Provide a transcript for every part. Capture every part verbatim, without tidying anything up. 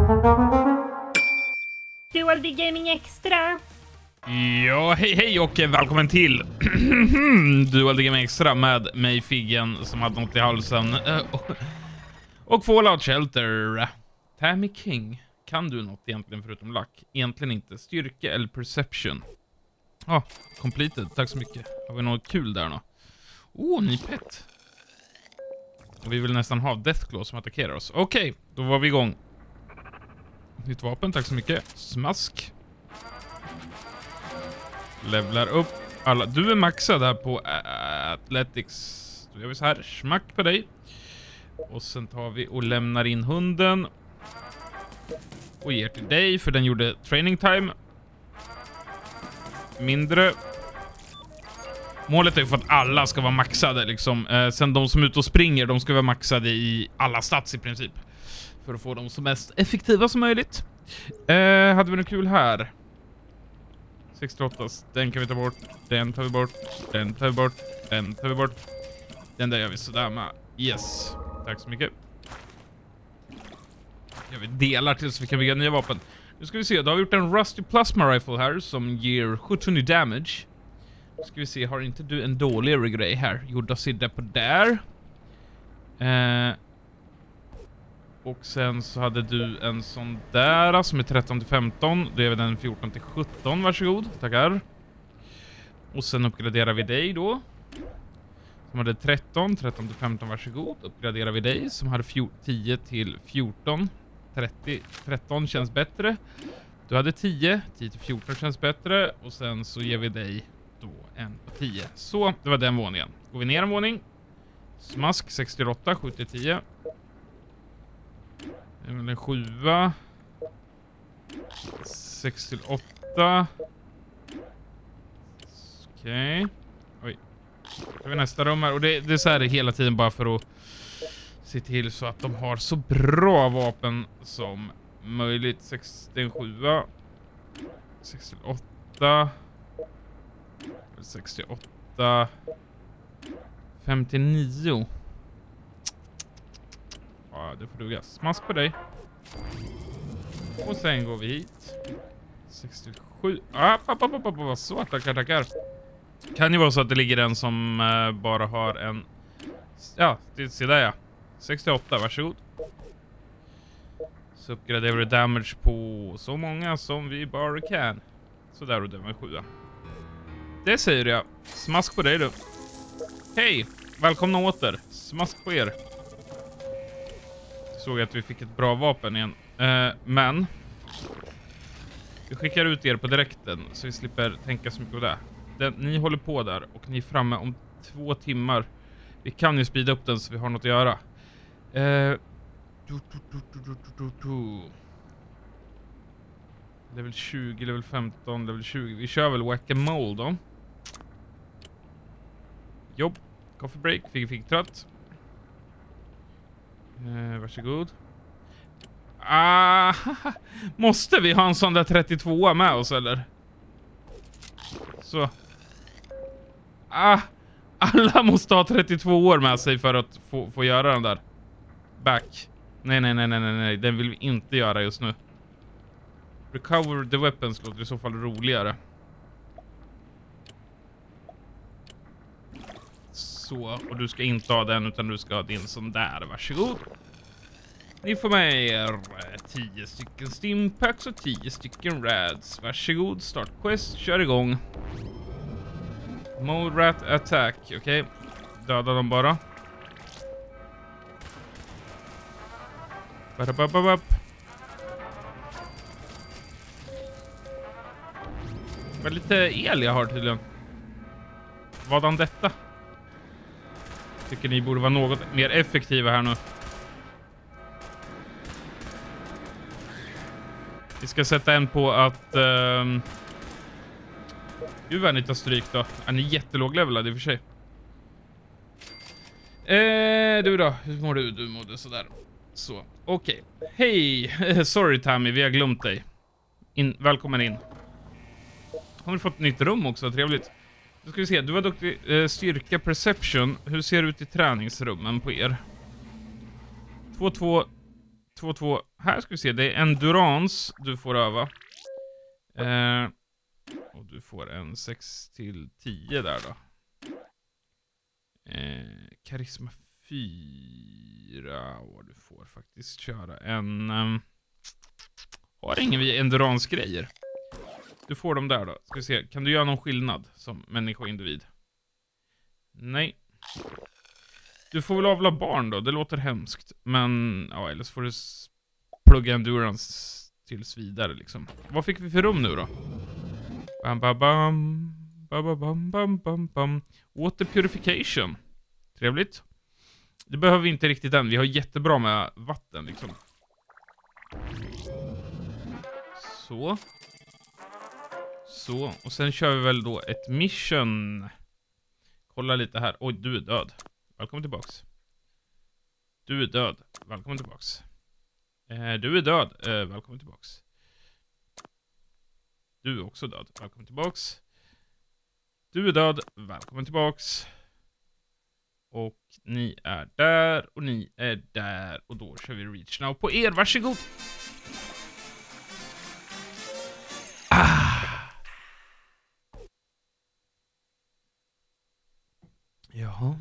Dual D Gaming Extra. Ja, hej hej och välkommen till Dual D Gaming Extra med mig Figgen som hade något i halsen och, och Fallout Shelter. Tammy King, kan du något egentligen förutom lack? Egentligen inte. Styrka eller perception? Ja, ah, completed. Tack så mycket. Har vi något kul där då? Oh, ny pet. Och vi vill nästan ha Deathclaw som attackerar oss. Okej, okay, då var vi igång. Nytt vapen, tack så mycket. Smask. Levlar upp alla. Du är maxad här på Athletics. Då gör vi så här. Smack på dig. Och sen tar vi och lämnar in hunden. Och ger till dig, för den gjorde training time. Mindre. Målet är för att alla ska vara maxade liksom. Eh, sen de som är ute och springer, de ska vara maxade i alla stats i princip. För att få dem så mest effektiva som möjligt. Eh, hade vi något kul här? sextioåtta, den kan vi ta bort. Den tar vi bort. Den tar vi bort. Den tar vi bort. Den där gör vi sådär med. Yes. Tack så mycket. Jag vill delar till så vi kan bygga nya vapen. Nu ska vi se, då har vi gjort en Rusty Plasma Rifle här som ger sjutton damage. Nu ska vi se, har inte du en dåligare grej här? Jo, då ser det på där. Eh, och sen så hade du en sån där som är tretton till femton. Då är vi den fjorton till sjutton, varsågod. Tackar. Och sen uppgraderar vi dig då. Som hade tretton, tretton till femton, varsågod. Uppgraderar vi dig som hade tio till fjorton. trettio, tretton känns bättre. Du hade tio, tio till fjorton känns bättre. Och sen så ger vi dig då en på tio. Så, det var den våningen. Går vi ner en våning. Smask sextioåtta, sju till tio. En sjua. sex till åtta. Okej. Okay. Oj. Då har vi nästa rum här. Och det, det är så här hela tiden bara för att se till så att de har så bra vapen som möjligt. sextiosju. sextioåtta. sextioåtta. femtionio. Ja, det får duga. Smask på dig. Och sen går vi hit. sextiosju. Ah, pappa, pappa, pappa. Så, tackar, tackar. Kan ju vara så att det ligger en som uh, bara har en... Ja, det ser där ja. sextioåtta, varsågod. Så uppgraderar vi damage på så många som vi bara kan. Så där och det var en sjua. Det säger jag. Smask på dig du. Hej, välkomna åter. Smask på er. Såg att vi fick ett bra vapen igen. Uh, men vi skickar ut er på direkten så vi slipper tänka så mycket på det. Den, ni håller på där och ni är framme om två timmar. Vi kan ju speeda upp den så vi har något att göra. Uh, du, du, du, du, du, du. Level tjugo, level femton, level tjugo. Vi kör väl whack-a-mole då. Jobb. Coffee break. Fick, fick trött. Uh, varsågod. Ah, måste vi ha en sån där trettiotvå med oss eller? Så. Ah, alla måste ha trettiotvå år med sig för att få, få göra den där. Back. Nej, nej, nej, nej, nej, nej. Den vill vi inte göra just nu. Recover the weapons låter i så fall roligare. Så, och du ska inte ha den utan du ska ha din sån där. Varsågod. Ni får med er tio stycken stimpacks och tio stycken rads. Varsågod, start quest, kör igång. Mode rat attack, okej. Okay. Döda dem bara. Badabababab. Vad lite el jag har tydligen. Vadan detta? Tycker ni borde vara något mer effektiva här nu. Vi ska sätta en på att... Um... Gud vad ni tar stryk då. Han är jättelåg levelad i och för sig. Eh, du då? Hur mår du? Du mådde sådär. Så, okej. Okay. Hej! Sorry Tammy, vi har glömt dig. In, välkommen in. Har du fått ett nytt rum också? Trevligt. Då ska vi se, du var duktig eh, styrka perception. Hur ser det ut i träningsrummen på er? två två två två. Här ska vi se, det är endurance du får öva. Eh, och du får en sex till tio där då. Eh, karisma fyra. Och du får faktiskt köra en... Um, har ingen vi endurance-grejer. Du får dem där då. Ska vi se, kan du göra någon skillnad som människa och individ? Nej. Du får väl avla barn då, det låter hemskt. Men, ja, eller så får du plugga endurance tills vidare liksom. Vad fick vi för rum nu då? Bam, bam, bam. Bam, bam, bam, bam, bam. Water purification. Trevligt. Det behöver vi inte riktigt än, vi har jättebra med vatten liksom. Så. Så, och sen kör vi väl då ett mission. Kolla lite här. Oj, du är död. Välkommen tillbaks. Du är död. Välkommen tillbaks. Eh, du är död. Eh, välkommen tillbaks. Du är också död. Välkommen tillbaks. Du är död. Välkommen tillbaks. Och ni är där. Och ni är där. Och då kör vi reach now på er. Varsågod. Ah. Jaha.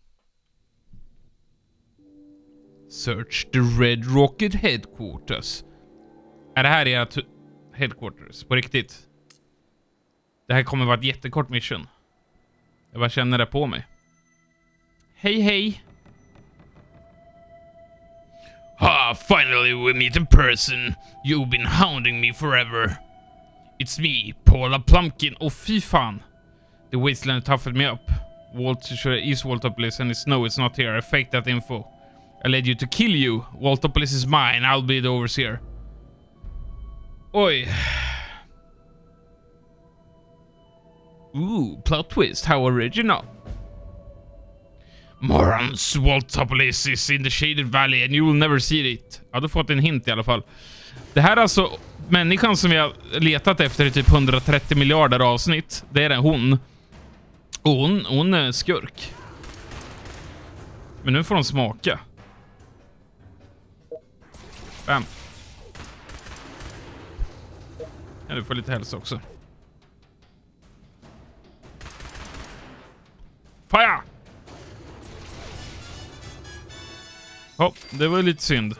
Search the Red Rocket Headquarters. Är det här ert headquarters? På riktigt? Det här kommer vara ett jättekort mission. Jag bara känner det på mig. Hej hej. Ah, finally we meet in person. You've been hounding me forever. It's me, Paula Plumpkin. Oh, fy fan. The wasteland toughened me up. Walt is Waltopolis and it's no, it's not here. I faked that info. I led you to kill you. Waltopolis is mine. I'll be the overseer. Oj. Ooh, plot twist. How original. Morons, Waltopolis is in the shaded valley and you will never see it. Ja, du har fått en hint i alla fall. Det här är alltså människan som vi har letat efter i typ hundratrettio miljarder avsnitt. Det är det, hon. Och hon, hon är skurk. Men nu får hon smaka. Bam. Ja, du får lite hälsa också. Fire! Ja, det var lite synd.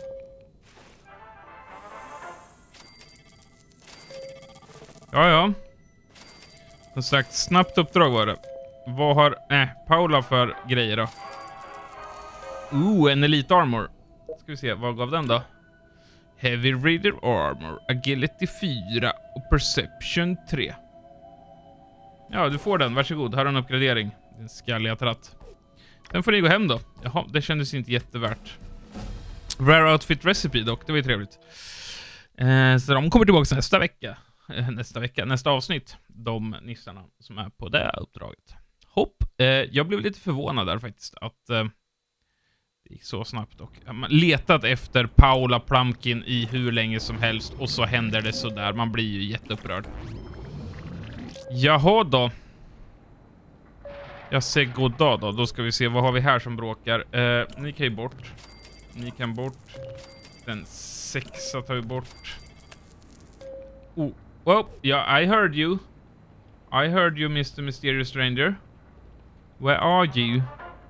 Ja, ja. Som sagt, snabbt uppdrag var det. Vad har äh, Paula för grejer då? Ooh, en elite armor. Ska vi se, vad gav den då? Heavy Reader Armor, Agility fyra och Perception tre. Ja, du får den, varsågod. Här har en uppgradering. En skalliga tratt. Sen får ni gå hem då. Jaha, det kändes inte jättevärt. Rare Outfit Recipe dock, det var ju trevligt. Eh, så de kommer tillbaka nästa vecka. Eh, nästa vecka, nästa avsnitt. De nissarna som är på det uppdraget. Hopp, eh, jag blev lite förvånad där faktiskt. Att eh, det gick så snabbt dock. Man letat efter Paula Plumpkin i hur länge som helst. Och så händer det så där. Man blir ju jätteupprörd. Jaha då. Jag säger goddag då. Då ska vi se, vad har vi här som bråkar. Eh, ni kan ju bort. Ni kan bort. Den sexa tar vi bort. Oh, well, yeah, I heard you. I heard you, mister Mysterious Stranger. Where are you?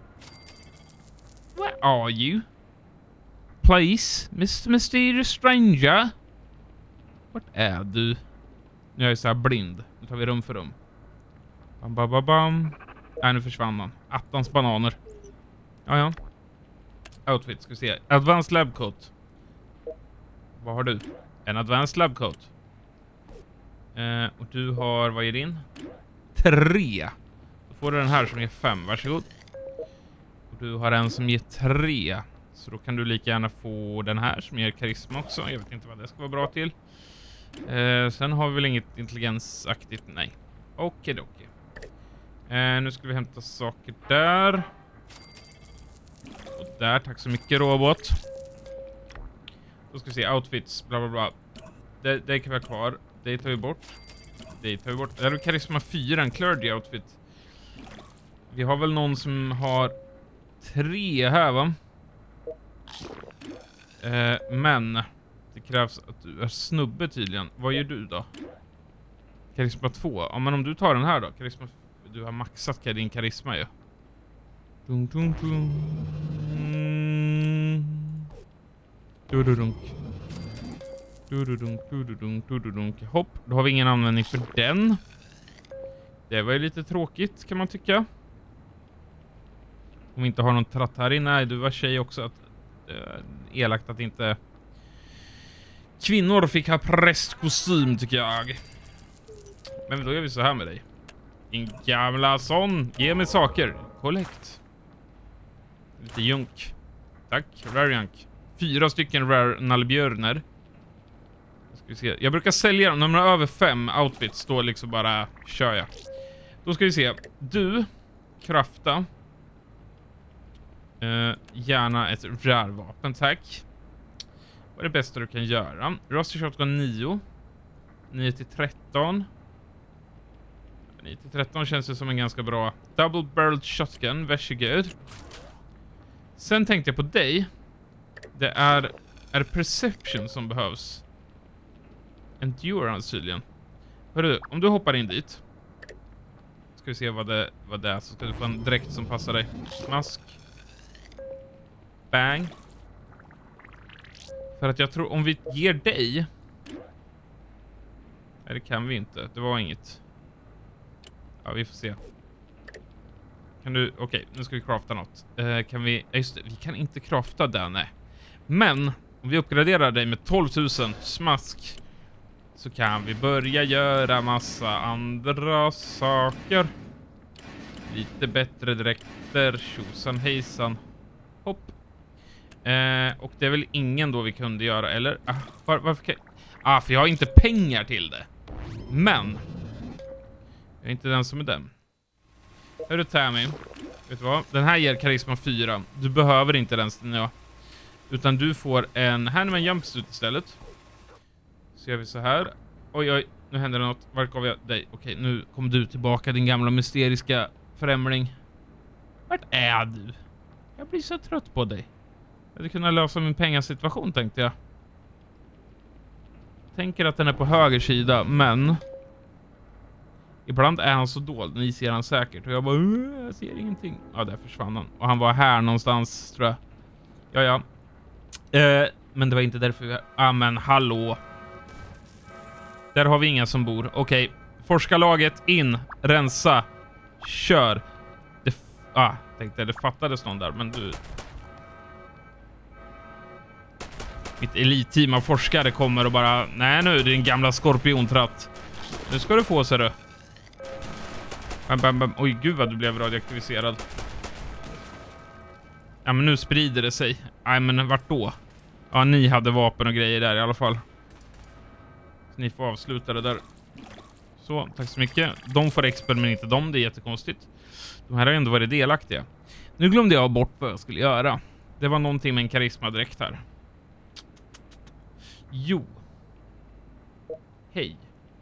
Where are you? Please, mister Mysterious Stranger. Vart är du? Nu är jag så här blind. Nu tar vi rum för rum. Bam, bam, bam, bam. Nej, nu försvann han. Attans bananer. Ja, ja. Outfit, ska vi se. Advanced Lab Coat. Vad har du? En Advanced Lab Coat. Eh, och du har, vad är din? Tre. Då får du den här som ger fem, varsågod. Och du har en som ger tre. Så då kan du lika gärna få den här som ger karisma också. Jag vet inte vad det ska vara bra till. Eh, sen har vi väl inget intelligensaktigt, nej. Okej, okej. Eh, nu ska vi hämta saker där. Och där, tack så mycket robot. Då ska vi se, outfits, bla bla bla. Det, det kan vi ha kvar. Det tar vi bort. Det tar vi bort. Där har karisma fyra, en clergy outfit. Vi har väl någon som har tre här, va? Eh, men det krävs att du är snubbe tydligen. Vad gör du då? Karisma två. Ja, men om du tar den här då. Karisma, du har maxat din karisma ju. Dun, dun, dun. Dududunk. Dududunk, dududunk, dududunk. Hopp, då har vi ingen användning för den. Det var ju lite tråkigt kan man tycka. Om vi inte har någon tratt här inne. Nej, du var tjej också. Att, äh, elakt att inte kvinnor fick ha prästkostym tycker jag. Men då gör vi så här med dig. Din gamla son. Ge mig saker. Kollekt. Lite junk. Tack, rare junk. Fyra stycken rare nallbjörner. Ska vi se. Jag brukar sälja dem. När man har över fem outfits då liksom bara kör jag. Då ska vi se. Du, krafta. Uh, gärna ett rare vapen, tack. Vad är det bästa du kan göra? Rusty shotgun nio. nio till tretton. nio till tretton känns det som en ganska bra double barreled shotgun, varsågod. Sen tänkte jag på dig. Det är, är perception som behövs. Endurance tydligen. Hörru, om du hoppar in dit. Ska vi se vad det, vad det är. Så ska du få en dräkt som passar dig. Mask. Bang. För att jag tror om vi ger dig. Nej, det kan vi inte. Det var inget. Ja, vi får se. Kan du... Okej, okay, nu ska vi crafta något. Uh, kan vi... Just det, vi kan inte crafta det, nej. Men om vi uppgraderar dig med tolv tusen smask så kan vi börja göra massa andra saker. Lite bättre dräkter. Tjosan hejsan. Hopp. Uh, och det är väl ingen då vi kunde göra, eller? Ah, var, varför kan... Ah, för jag har inte pengar till det. Men jag är inte den som är den. Hörru Tammy, vet du vad? Den här ger karisma fyra. Du behöver inte den, ja. Utan du får en Handman jumpsuit istället. Så gör vi så här. Oj, oj, nu händer det något. Var gav jag dig? Okej, nu kommer du tillbaka, din gamla mysteriska främling. Vart är du? Jag blir så trött på dig. Jag hade kunnat lösa min pengasituation, tänkte jag. Tänker att den är på höger sida, men ibland är han så dold. Ni ser han säkert. Och jag bara, jag ser ingenting. Ja, där försvann han. Och han var här någonstans, tror jag. Ja, ja. Eh, men det var inte därför vi... Ja, ah, men hallå. Där har vi inga som bor. Okej. Okay. Forskarlaget in. Rensa. Kör. Det... Ah, tänkte det fattades någon där, men du... Mitt elitteam av forskare kommer och bara... Nej nu, din gamla skorpiontratt. Nu ska du få, ser du. Bam, bam, bam. Oj, gud vad du blev radioaktiviserad. Ja, men nu sprider det sig. Nej, men vart då? Ja, ni hade vapen och grejer där i alla fall. Så ni får avsluta det där. Så, tack så mycket. De får X P, men inte de. Det är jättekonstigt. De här har ändå varit delaktiga. Nu glömde jag bort vad jag skulle göra. Det var någonting med en karisma direkt här. Jo. Hej.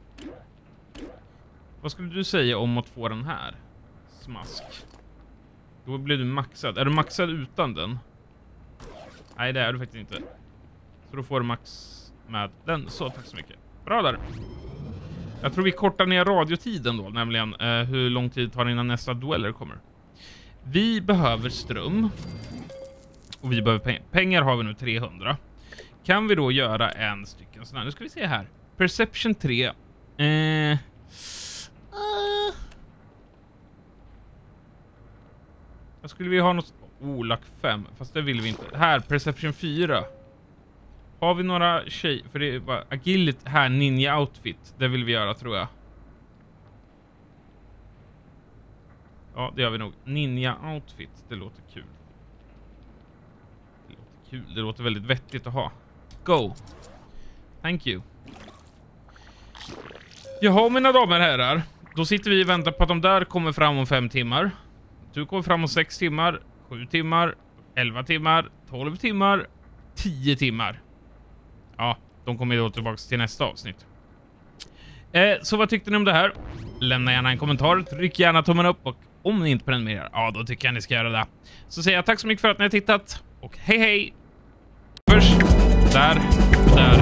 Vad skulle du säga om att få den här? Smask. Då blir du maxad. Är du maxad utan den? Nej, det är du faktiskt inte. Så då får du max med den. Så, tack så mycket. Bra där. Jag tror vi kortar ner radiotiden då. Nämligen eh, hur lång tid tar det innan nästa dueller kommer. Vi behöver ström. Och vi behöver pengar. Pengar har vi nu trehundra. Kan vi då göra en stycken sån här? Nu ska vi se här. Perception tre. Eh... Uh. Jag skulle vi ha något... Oh, lack fem. Fast det vill vi inte. Här, Perception fyra. Har vi några tjej... För det är bara agility här, ninja outfit. Det vill vi göra, tror jag. Ja, det gör vi nog. Ninja outfit. Det låter kul. Det låter kul. Det låter väldigt vettigt att ha. Go. Thank you. Jaha, mina damer och herrar. Då sitter vi och väntar på att de där kommer fram om fem timmar. Du kommer fram om sex timmar, sju timmar, elva timmar, tolv timmar, tio timmar. Ja, de kommer då tillbaka till nästa avsnitt. Eh, så vad tyckte ni om det här? Lämna gärna en kommentar, tryck gärna tummen upp och om ni inte prenumererar, ja då tycker jag ni ska göra det. Så säger jag tack så mycket för att ni har tittat och hej hej! Först. Där. Där.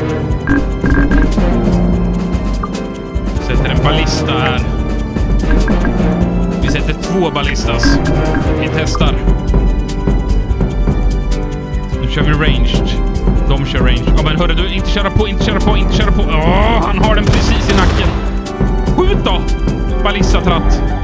Sätter en ballista här. Vi sätter två ballistas. Vi testar. Nu kör vi ranged. De kör ranged. Ja, men hörru du, inte köra på, inte köra på, inte köra på. Åh, han har den precis i nacken. Skjut då! Ballistatratt.